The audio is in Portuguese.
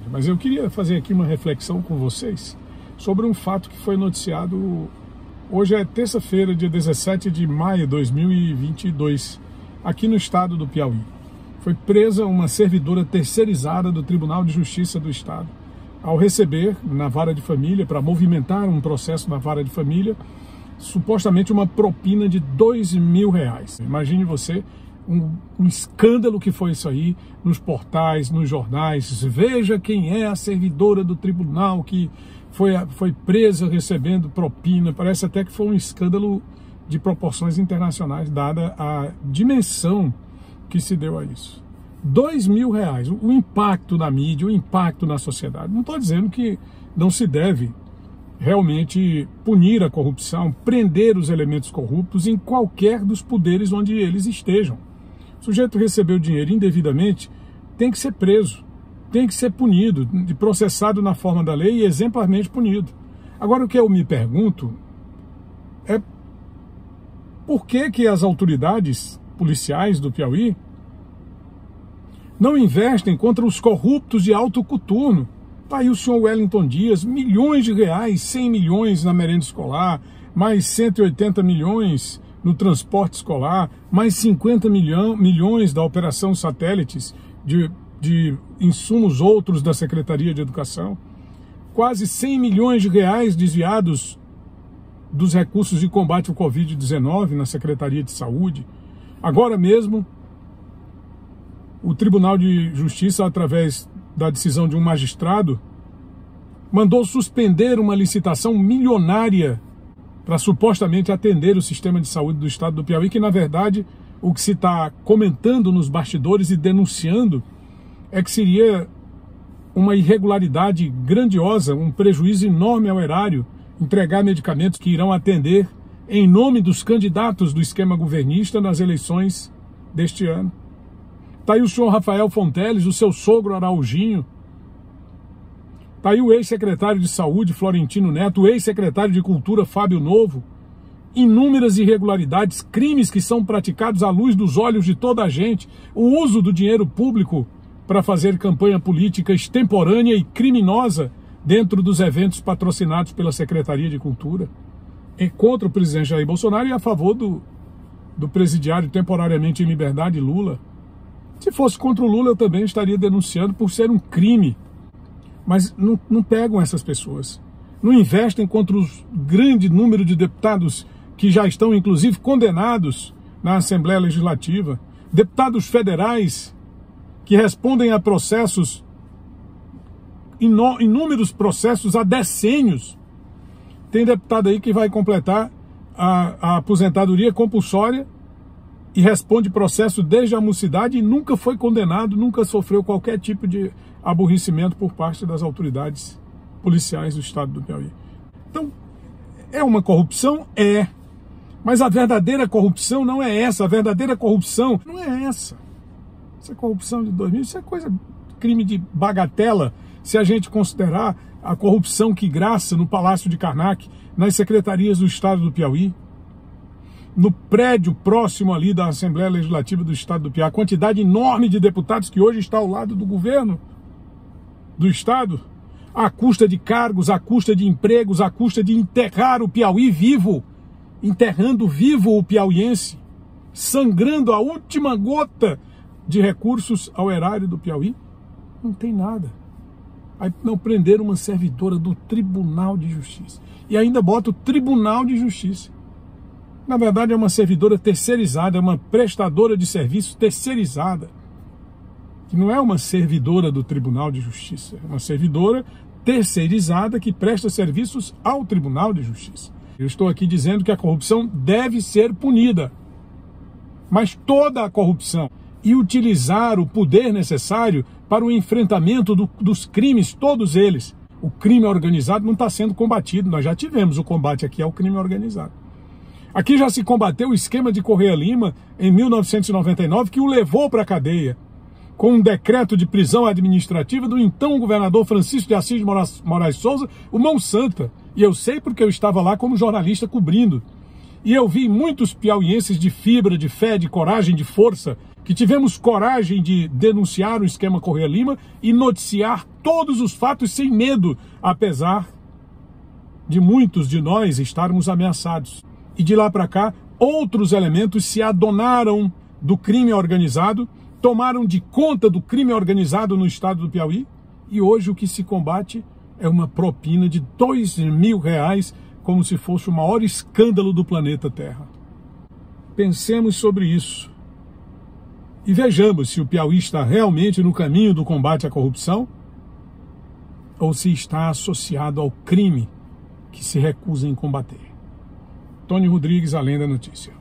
mas eu queria fazer aqui uma reflexão com vocês sobre um fato que foi noticiado. Hoje é terça-feira, dia 17 de maio de 2022, aqui no estado do Piauí. Foi presa uma servidora terceirizada do Tribunal de Justiça do Estado, ao receber na vara de família, para movimentar um processo na vara de família, supostamente uma propina de R$2.000. Imagine você um escândalo que foi isso aí, nos portais, nos jornais. Veja quem é a servidora do tribunal que foi presa recebendo propina. Parece até que foi um escândalo de proporções internacionais, dada a dimensão que se deu a isso. R$2.000, o impacto na mídia, o impacto na sociedade. Não estou dizendo que não se deve realmente punir a corrupção, prender os elementos corruptos em qualquer dos poderes onde eles estejam. O sujeito recebeu dinheiro indevidamente, tem que ser preso, tem que ser punido, processado na forma da lei e exemplarmente punido. Agora, o que eu me pergunto é por que as autoridades policiais do Piauí não investem contra os corruptos de alto coturno. Está aí o senhor Wellington Dias, milhões de reais, 100 milhões na merenda escolar, mais 180 milhões no transporte escolar, mais 50 milhões da Operação Satélites, de insumos outros da Secretaria de Educação, quase 100 milhões de reais desviados dos recursos de combate ao Covid-19 na Secretaria de Saúde. Agora mesmo, o Tribunal de Justiça, através da decisão de um magistrado, mandou suspender uma licitação milionária para supostamente atender o sistema de saúde do estado do Piauí, que na verdade o que se está comentando nos bastidores e denunciando é que seria uma irregularidade grandiosa, um prejuízo enorme ao erário, entregar medicamentos que irão atender em nome dos candidatos do esquema governista nas eleições deste ano. Está aí o senhor Rafael Fonteles, o seu sogro Araujinho. Está aí o ex-secretário de Saúde, Florentino Neto, o ex-secretário de Cultura, Fábio Novo. Inúmeras irregularidades, crimes que são praticados à luz dos olhos de toda a gente. O uso do dinheiro público para fazer campanha política extemporânea e criminosa dentro dos eventos patrocinados pela Secretaria de Cultura. É contra o presidente Jair Bolsonaro e a favor do presidiário temporariamente em liberdade, Lula. Se fosse contra o Lula, eu também estaria denunciando por ser um crime. Mas não pegam essas pessoas. Não investem contra o grande número de deputados que já estão, inclusive, condenados na Assembleia Legislativa. Deputados federais que respondem a processos, inúmeros processos há decênios. Tem deputado aí que vai completar a aposentadoria compulsória e responde processo desde a mocidade e nunca foi condenado, nunca sofreu qualquer tipo de aborrecimento por parte das autoridades policiais do estado do Piauí. Então, é uma corrupção? É. Mas a verdadeira corrupção não é essa. A verdadeira corrupção não é essa. Essa corrupção de 2000, isso é coisa, crime de bagatela, se a gente considerar a corrupção que graça no Palácio de Karnak, nas secretarias do estado do Piauí, no prédio próximo ali da Assembleia Legislativa do estado do Piauí, a quantidade enorme de deputados que hoje está ao lado do governo do estado, à custa de cargos, à custa de empregos, à custa de enterrar o Piauí vivo, enterrando vivo o piauiense, sangrando a última gota de recursos ao erário do Piauí. Não tem nada. Aí não prenderam uma servidora do Tribunal de Justiça. E ainda bota o Tribunal de Justiça. Na verdade é uma servidora terceirizada, é uma prestadora de serviço terceirizada. Que não é uma servidora do Tribunal de Justiça, é uma servidora terceirizada que presta serviços ao Tribunal de Justiça. Eu estou aqui dizendo que a corrupção deve ser punida, mas toda a corrupção, e utilizar o poder necessário para o enfrentamento dos crimes, todos eles. O crime organizado não está sendo combatido, nós já tivemos o combate aqui ao crime organizado. Aqui já se combateu o esquema de Correia Lima em 1999, que o levou para a cadeia, com um decreto de prisão administrativa do então governador Francisco de Assis Moraes Souza, o Mão Santa. E eu sei porque eu estava lá como jornalista cobrindo. E eu vi muitos piauienses de fibra, de fé, de coragem, de força, que tivemos coragem de denunciar o esquema Correia Lima e noticiar todos os fatos sem medo, apesar de muitos de nós estarmos ameaçados. E de lá para cá, outros elementos se adonaram do crime organizado, tomaram de conta do crime organizado no estado do Piauí, e hoje o que se combate é uma propina de R$2.000, como se fosse o maior escândalo do planeta Terra. Pensemos sobre isso e vejamos se o Piauí está realmente no caminho do combate à corrupção ou se está associado ao crime que se recusa em combater. Tony Rodrigues, Além da Notícia.